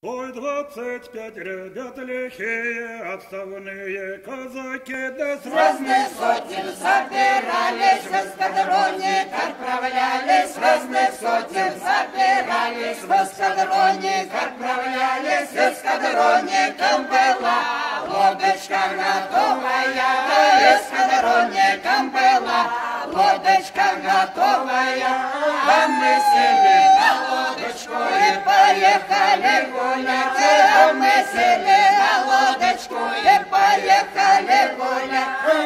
Ой, 25 ребят лихие, отставные казаки, да с разных сотен собирались, в эскадроне отправлялись, с разных сотен собирались, в эскадроне отправлялись, в эскадроне там была лодочка готовая, в эскадроне там была лодочка готовая, а мы сели на лодочку и поехали гулять, а мы сели на лодочку и поехали гулять.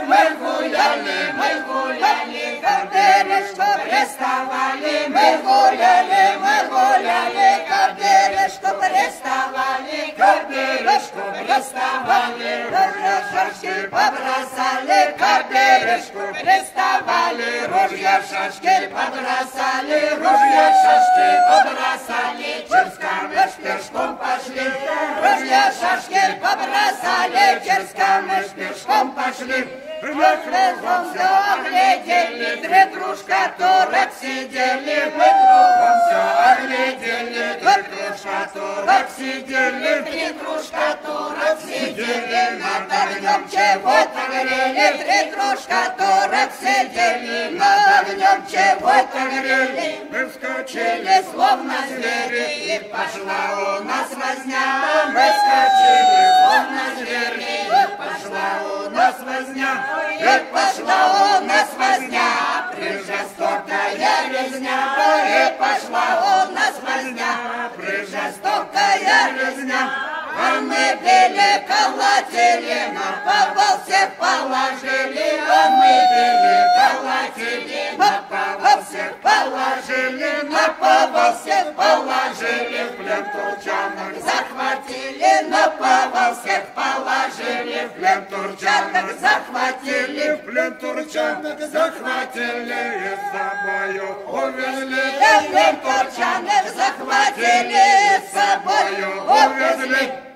Мы гуляли, как бережку приставали, мы гуляли, как бережку приставали, как бережку приставали, ружья шашки побросали, как бережку приставали, ружья шашки побросали, ружья шашки побросали, через камыш пешком пошли, ружья шашки побросали, через камыш пешком пошли. Мы кругом все оглядели, три кружка турок сидели, мы кругом все оглядели, три кружка турок сидели, три кружка турок сидели, над огнем чего-то грели, три кружка турок сидели, над огнем чего-то грели. Мы вскочили словно звери, и пошла у нас возня, мы вскочили словно звери, и пошла у нас возня. И пошла у нас возня, прижестокая резня, и пошла у нас возня, прижестокая резня. А мы били, колотили, на повал всех положили, а мы били, колотили, на повал всех положили, на повал всех положили, в плен турчанок захватили, на повал всех положили, в плен турчанок захватили, в плен турчанок захватили, и с собою увезли, в плен турчанок захватили, и с собою увезли.